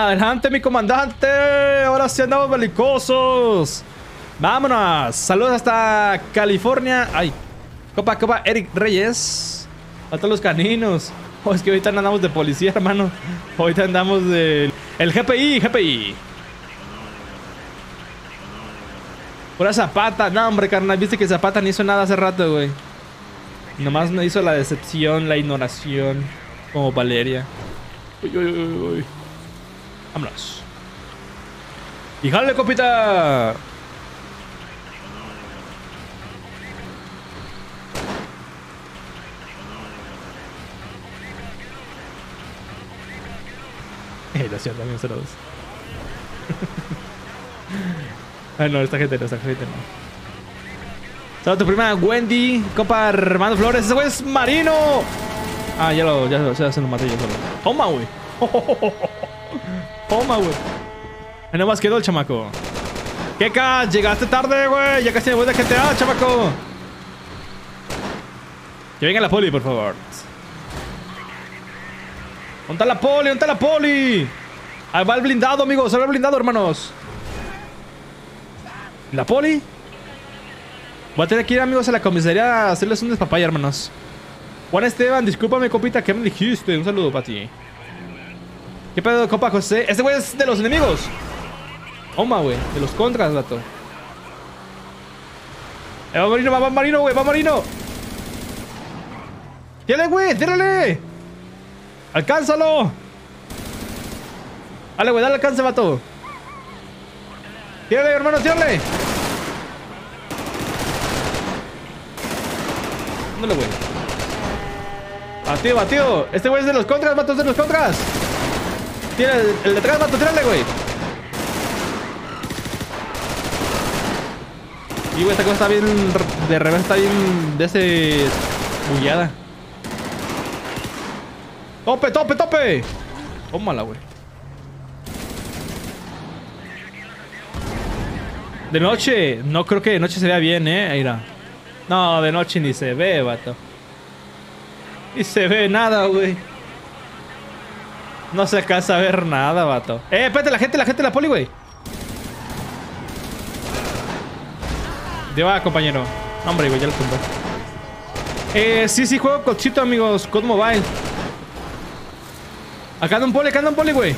Adelante, mi comandante. Ahora sí andamos belicosos. Vámonos. Saludos hasta California. Ay. Copa, Eric Reyes. A todos los caninos. Oh, es que ahorita no andamos de policía, hermano. Ahorita andamos de... El GPI. Pura Zapata. No, hombre, carnal. Viste que Zapata ni hizo nada hace rato, güey. Nomás me hizo la decepción, la ignoración. Como Valeria. Uy. Vámonos. Y jale, copita. Gracias, también saludos. Ay, no, esta gente no. Saludos a tu prima Wendy, compa Armando Flores. Ese güey es Marino. Ah, ya se lo maté yo solo. Toma, güey. Toma, güey. Ahí nomás quedó el chamaco. Keka, llegaste tarde, güey. Ya casi me voy de GTA, chamaco. Que venga la poli, por favor. ¿Dónde está la poli? Ahí va el blindado, amigos. Ahí va el blindado, hermanos. ¿La poli? Voy a tener que ir, amigos, a la comisaría a hacerles un despapaya, hermanos. Juan Esteban, discúlpame, compita, ¿qué me dijiste? Un saludo para ti. ¿Qué pedo, compa José? Este güey es de los enemigos. Toma, güey. De los contras, gato. Va Marino, güey. Va Marino. ¡Tírale, güey! ¡Tírale! ¡Alcánzalo! Dale, güey. Dale alcance, vato. Tírale, hermano. Tírale. Ándale, güey. Batido. Este güey es de los contras, vato. Es de los contras. Tira el de atrás, vato. Tírale, güey. Y, güey, esta cosa está bien... De revés está bien... De ese... bullada. ¡Tope! Tómala, güey. De noche. No creo que de noche se vea bien, mira. No, de noche ni se ve, vato. Ni se ve nada, güey. No se alcanza a ver nada, vato. Espérate, la gente, la poli, güey. ¿Dónde va, compañero? Hombre, güey, ya lo tumbé. Sí, juego cochito, amigos. COD Mobile. Acá anda un poli, güey.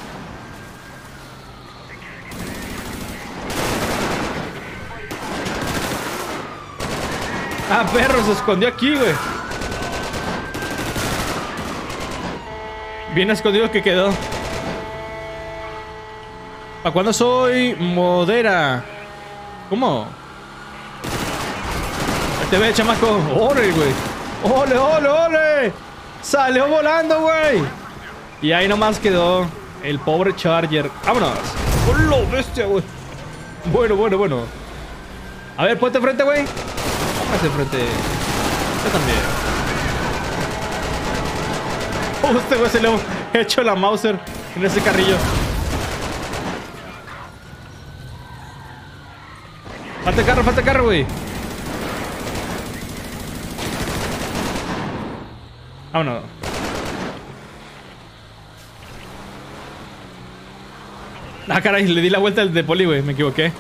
Ah, perro, se escondió aquí, güey. Bien escondido que quedó. ¿Para cuándo soy modera? ¿Cómo? Te ve, chamaco. ¡Ole, güey! ¡Ole! ¡Salió volando, güey! Y ahí nomás quedó el pobre Charger. ¡Vámonos! ¡Hola, bestia, güey! Bueno. A ver, ponte frente, güey. Póngase frente. Yo también. Este güey se le ha hecho la Mauser en ese carrillo. Falta carro, güey. Vámonos. Ah, caray, le di la vuelta al de poli, güey. Me equivoqué.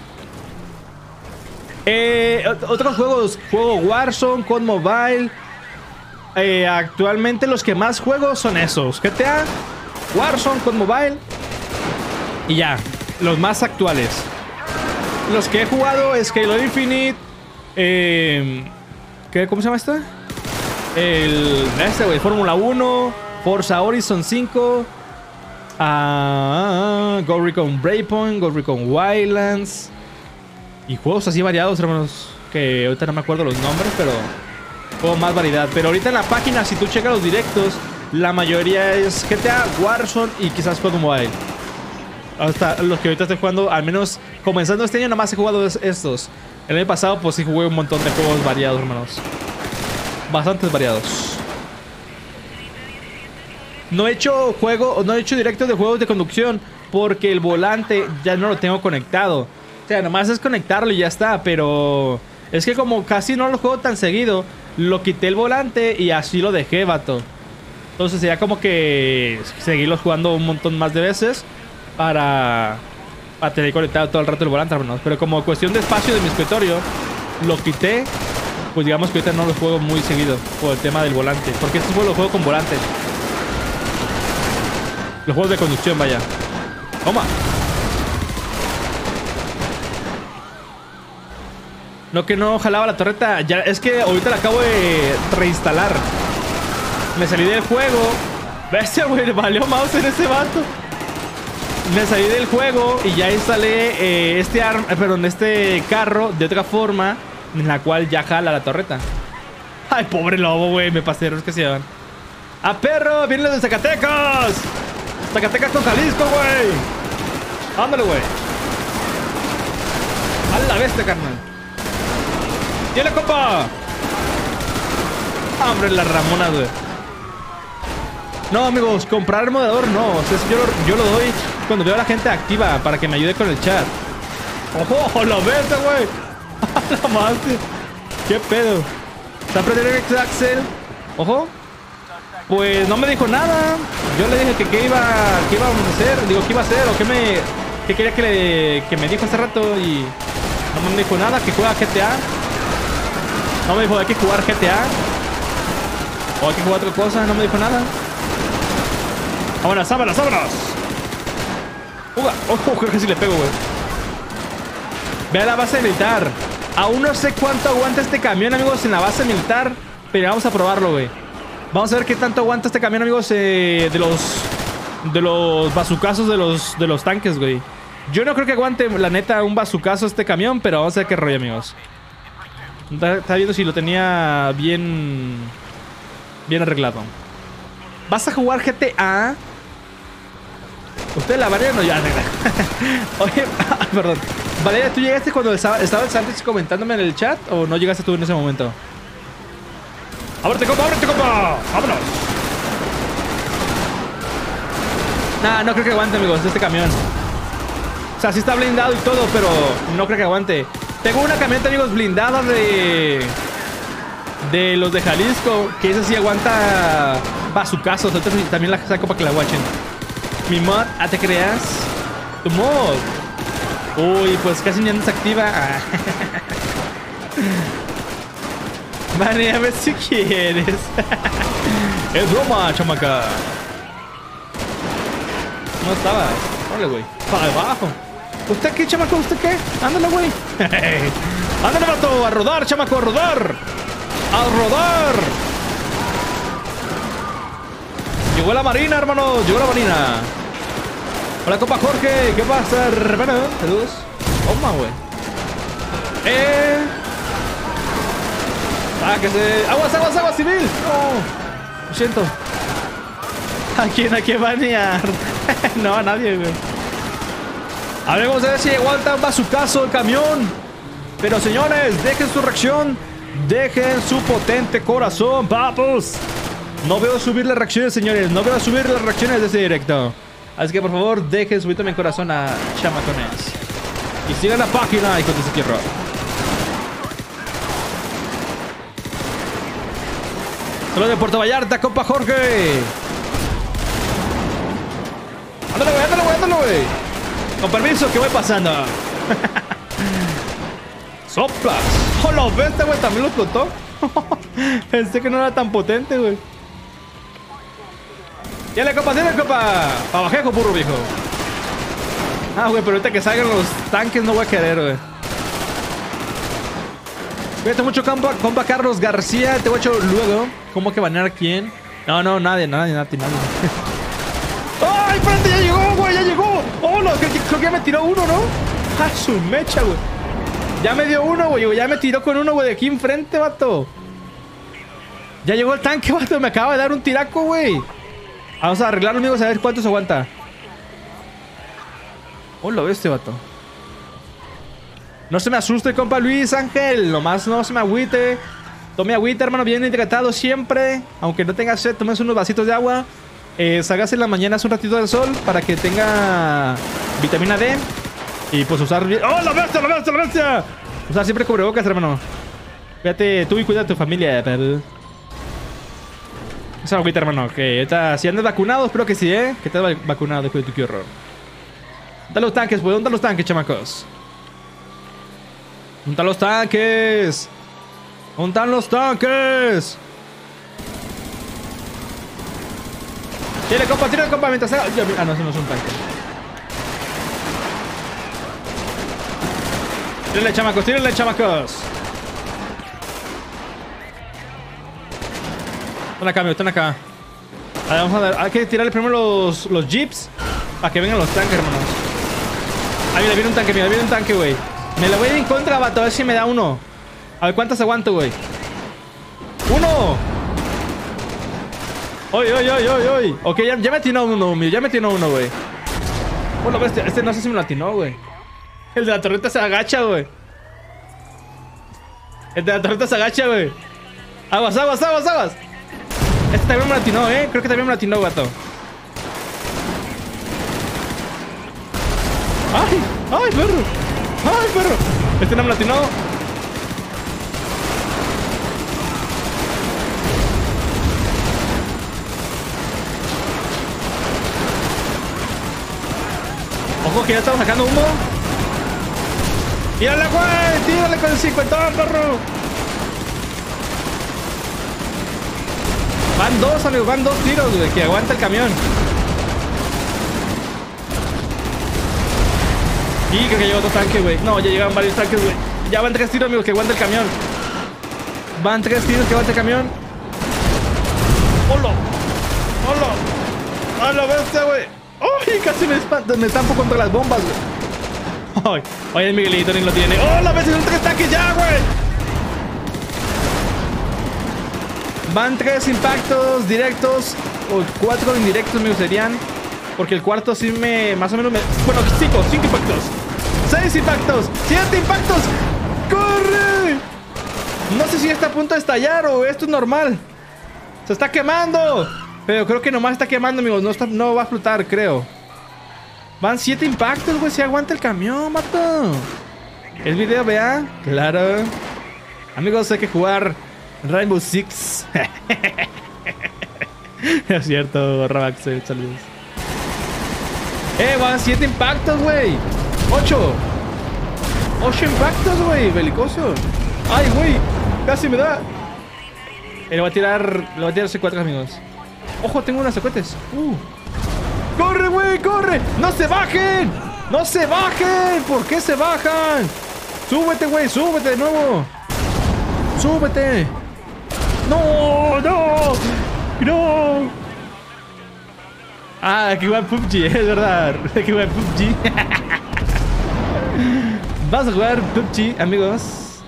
Otros juegos. Juego Warzone, COD Mobile. Actualmente los que más juego son esos. GTA, Warzone, COD Mobile. Y ya, los más actuales. Los que he jugado es Halo Infinite. ¿Cómo se llama esto? Güey, Fórmula 1, Forza Horizon 5, Ghost Recon Breakpoint, Ghost Recon Wildlands. Y juegos así variados, hermanos. Que ahorita no me acuerdo los nombres, pero juego más variedad. Pero ahorita en la página, si tú checas los directos, la mayoría es GTA, Warzone y quizás COD Mobile. Hasta los que ahorita estoy jugando, al menos comenzando este año, nada más he jugado estos. El año pasado, pues sí jugué un montón de juegos variados, hermanos. Bastantes variados. No he hecho directos de juegos de conducción porque el volante ya no lo tengo conectado. O sea, nomás es conectarlo y ya está. Pero es que como casi no lo juego tan seguido, lo quité el volante y así lo dejé, vato. Entonces sería como que seguirlos jugando un montón más de veces para tener conectado todo el rato el volante, hermanos. Pero como cuestión de espacio de mi escritorio, lo quité. Pues digamos que ahorita no lo juego muy seguido por el tema del volante. Porque estos juegos los juego con volante. Los juegos de conducción, vaya. ¡Toma! No, que no jalaba la torreta. Ya, es que ahorita la acabo de reinstalar. Me salí del juego. Bestia, güey, le valió mouse en ese vato. Me salí del juego y ya instalé este carro de otra forma, en la cual ya jala la torreta. Ay, pobre lobo, güey. Me pasé de los que se llevan. ¡Ah, perro! ¡Vienen los de Zacatecas! ¡Zacatecas con Jalisco, güey! ¡Ándale, güey! ¡A la bestia, carnal! ¡Tiene, compa! ¡Hombre, las Ramonas, güey! No, amigos, comprar el moderador no. O sea, yo lo doy cuando veo a la gente activa para que me ayude con el chat. ¡Ojo! ¡La bestia, güey! ¡La madre! ¿Qué pedo? ¿Está aprendiendo Axel? ¡Ojo! Pues no me dijo nada. Yo le dije que qué iba a hacer. Digo, ¿qué iba a hacer? O qué quería que me dijo hace rato. Y no me dijo nada. Que juega GTA. No me dijo, hay que jugar GTA. O hay que jugar otra cosa. No me dijo nada. ¡Vámonos, vámonos, vámonos! ¡Uga! ¡Ojo! Creo que sí le pego, güey. Ve a la base militar. Aún no sé cuánto aguanta este camión, amigos, en la base militar. Pero vamos a probarlo, güey. Vamos a ver qué tanto aguanta este camión, amigos, de los bazucazos de los tanques, güey. Yo no creo que aguante, la neta, un bazucazo este camión, pero vamos a ver qué rollo, amigos. Está viendo si lo tenía bien arreglado. ¿Vas a jugar GTA? ¿Usted la Valeria no? Ya, oye, perdón. Valeria, ¿tú llegaste cuando estaba el Santos comentándome en el chat o no llegaste tú en ese momento? ¡Ábrete, compa! ¡Ábrete, compa! ¡Vámonos! Nah, no creo que aguante, amigos, este camión. O sea, sí está blindado y todo, pero no creo que aguante. Tengo una camioneta, amigos, blindada de los de Jalisco, que esa sí aguanta bazucazos. Entonces también la saco para que la watchen. Mi mod, ¿te creas? Tu mod. Uy, pues casi ya no se activa. Vale, a ver si quieres. Es broma, chamaca. No estaba. Órale, güey. Para abajo. ¿Usted qué, chamaco? ¿Usted qué? Ándale, güey. Ándale, vato. A rodar, chamaco, a rodar. ¡A rodar! Llegó la marina, hermano. Llegó la marina. Hola, compa Jorge. ¿Qué pasa, hermano? Saludos. Toma, güey. ¡Sáquese! ¡Aguas, aguas, aguas, civil! ¡No! Lo siento. ¿A quién banear? No, a nadie, güey. A ver, vamos a ver si aguanta un bazucazo el camión. Pero, señores, dejen su reacción. Dejen su potente corazón, papus. No veo subir las reacciones, señores. No veo subir las reacciones de ese directo. Así que, por favor, dejen subir también corazón a chamacones. Y sigan la página, hijos de Sekiro. Solo de Puerto Vallarta, compa Jorge. Ándale, güey, ándale, güey, ándale, güey. Con permiso, que voy pasando. ¡Soplas! ¡Oh, lo ves, güey! ¿También lo explotó? Pensé que no era tan potente, güey. ¡Dale, compa! ¡Dale, compa! ¡Pa' bajejo, burro, viejo! Ah, güey, pero ahorita que salgan los tanques no voy a querer, güey. Cuídate mucho, compa Carlos García. Te voy a echar luego. ¿Cómo que banear a quién? No, nadie. ¡Ay, espérate! ¡Ya llegó, güey! ¡Ya llegó! ¡Oh, no! Creo que ya me tiró uno, ¿no? ¡Ah, su mecha, güey! Ya me dio uno, güey. Ya me tiró con uno, güey, de aquí enfrente, vato. Ya llegó el tanque, vato. Me acaba de dar un tiraco, güey. Vamos a arreglarlo, amigos, a ver cuánto se aguanta. Hola, este vato. No se me asuste, compa Luis Ángel. Nomás no se me agüite. Tome agüita, hermano, bien hidratado siempre. Aunque no tenga sed, tomes unos vasitos de agua. Salgas en la mañana, hace un ratito del sol para que tenga vitamina D. Y pues usar bien... ¡Oh, la bestia, la bestia, la bestia! Usar siempre cubrebocas, hermano. Cuídate tú y cuida a tu familia, pero... Esa agüita, hermano. Que ahorita, si andas vacunado, espero que sí, ¿eh? Que estés vacunado, hijo de tu, qué horror. ¿Dónde están los tanques, pues? ¿Dónde están los tanques, chamacos? ¿Dónde están los tanques? ¿Dónde están los tanques? Tírale, compa, mientras sea... Ah, no, eso no es un tanque. Tírenle, chamacos, tírenle, chamacos. Están acá, amigo, están acá. A ver, vamos a ver. Hay que tirarle primero los jeeps para que vengan los tanques, hermanos. Ahí mira, viene un tanque, mira, viene un tanque, güey. Me lo voy a ir en contra, vato, a ver si me da uno. A ver cuántas aguanto, güey. ¡Uno! ¡Oy! Ok, ya me atinó uno, mío. Ya me atinó uno, güey. Bueno, este no sé si me lo atinó, güey. El de la torreta se agacha, güey. El de la torreta se agacha, güey. Aguas. Este también me lo atinó, creo que también me lo atinó, gato. ¡Ay, perro! Este no me lo atinó. Ojo que ya estamos sacando humo. ¡Tírale, güey! ¡Tírale con el 50, perro! Van dos, amigos, van dos tiros, güey, que aguanta el camión. Y creo que llegó otro tanque, güey. No, ya llegaron varios tanques, güey. Ya van 3 tiros, amigos, que aguanta el camión. Van 3 tiros que aguanta el camión. ¡Hola! ¡A la bestia, güey! ¡Ay! Casi me estampo contra las bombas, güey. ¡Ay! Oye, el Miguelito ni lo tiene. ¡Oh, la bestia! Son 3 tanques ya, güey. Van 3 impactos directos. O 4 indirectos, amigos, serían. Porque el cuarto sí más o menos me... Bueno, 5 impactos. 6 impactos. 7 impactos. ¡Corre! No sé si está a punto de estallar o esto es normal. Se está quemando. Pero creo que nomás está quemando, amigos. No va a explotar, creo. Van 7 impactos, güey. Si aguanta el camión, mato. El video, vea. Claro. Amigos, hay que jugar Rainbow Six. Es cierto, Rabax. Saludos. Van 7 impactos, güey. 8 impactos, güey. Belicoso. Ay, güey. Casi me da. Le voy a tirar C4, amigos. Ojo, tengo unas secuetes. ¡Corre, güey! ¡Corre! ¡No se bajen! ¡No se bajen! ¿Por qué se bajan? ¡Súbete, güey! ¡Súbete de nuevo! ¡Súbete! ¡No! Ah, que jugar PUBG, es verdad. Que jugar PUBG. Vamos a jugar PUBG, amigos.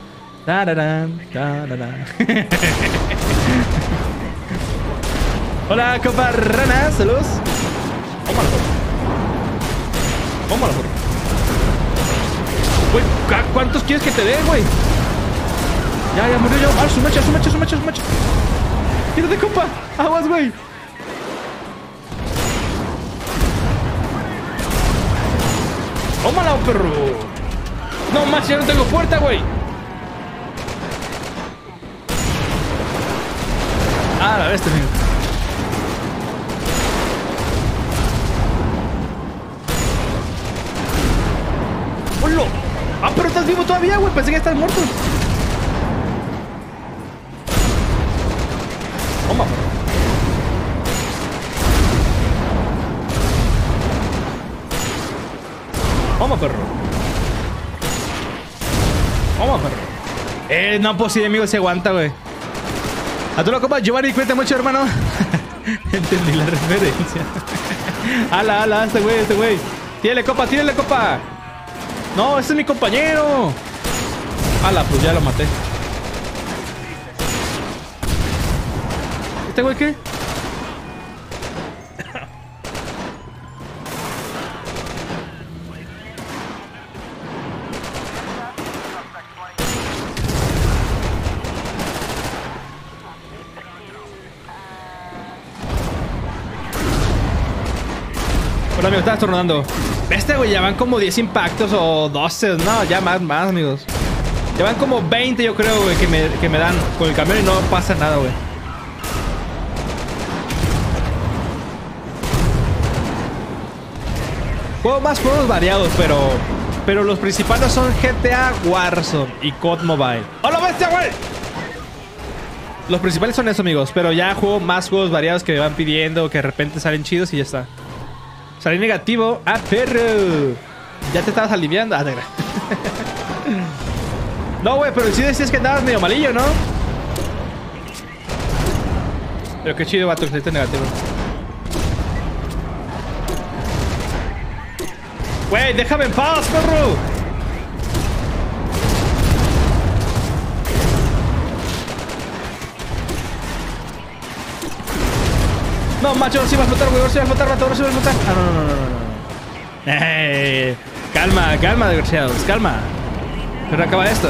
Hola, copa rana, saludos. Vámonos. Güey, ¿cuántos quieres que te dé, güey? Ya murió yo. Ah, su mecha. Tírate, compa. Aguas, güey. ¡Tómala, perro! No, más, ya no tengo puerta, güey. Ah, la bestia, amigo. ¡Hola! ¡Ah, pero estás vivo todavía, güey! Pensé que estás muerto. Toma, perro. Vamos, perro. No, pues sí, amigo, se aguanta, güey. A tu la copa, Giovanni, cuídate mucho, hermano. Entendí la referencia. Ala, este güey. Tírale, copa. No, ese es mi compañero. Ala, pues ya lo maté. ¿Este güey qué? Hola, amigo, estaba estornudando. Este, güey, ya van como 10 impactos o 12. No, ya más, amigos. Ya van como 20, yo creo, güey, que me dan con el camión y no pasa nada, güey. Juego más juegos variados, pero los principales son GTA, Warzone y COD Mobile. ¡Hola, bestia, güey! Los principales son eso, amigos. Pero ya juego más juegos variados que me van pidiendo, que de repente salen chidos y ya está. Salí negativo. ¡Ah, perro! Ya te estabas aliviando. Ah, no, güey, pero sí decías que andabas medio malillo, ¿no? Pero qué chido, vato, que saliste negativo. Güey, déjame en paz, perro. No, macho, ahora sí va a flotar, güey. Ahora sí va a flotar, vato. Ahora sí va a flotar. Ah, no. Calma, calma, desgraciados. Calma. Pero acaba esto.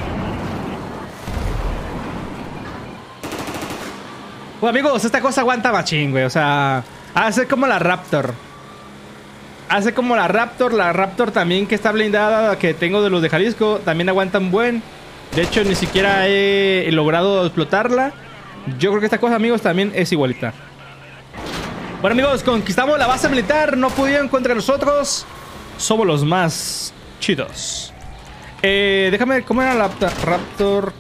Bueno, amigos, esta cosa aguanta machín, güey. O sea, hace como la Raptor. Hace como la Raptor. La Raptor también que está blindada, que tengo de los de Jalisco, también aguantan buen. De hecho, ni siquiera he logrado explotarla. Yo creo que esta cosa, amigos, también es igualita. Bueno, amigos, conquistamos la base militar. No pudieron contra nosotros. Somos los más chidos. Déjame ver cómo era la Raptor.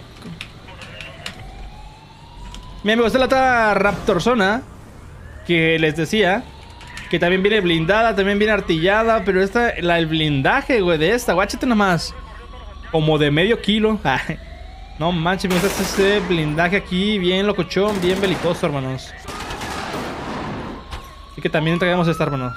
Mi amigo, esta es la otra Raptor zona que les decía, que también viene blindada, también viene artillada. Pero esta, el blindaje, güey, de esta, guáchate nomás, como de medio kilo. No manches, me gusta este blindaje aquí, bien locochón, bien belicoso, hermanos. Y que también traigamos esta, hermanos.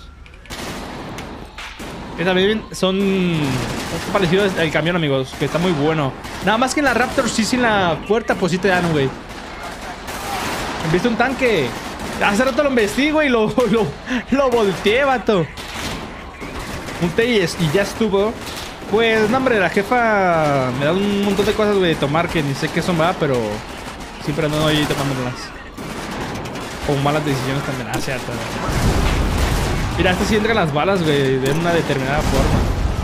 Que también son parecidos al camión, amigos, que está muy bueno. Nada más que en la Raptor sí, sin la puerta, pues sí te dan, güey. ¿Viste un tanque? Hace rato lo investigo y lo volteé, vato. Un T-10 y ya estuvo. Pues, no, hombre, la jefa me da un montón de cosas, güey, de tomar que ni sé qué son, va, pero siempre ando ahí tomándolas. Con malas decisiones también. Ah, cierto. Mira, estas sí entran las balas, güey, de una determinada forma.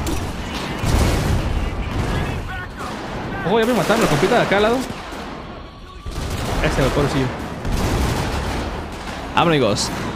Ojo, ya me mataron, la compita de acá al lado. Ese, güey, pobrecillo. Amigos,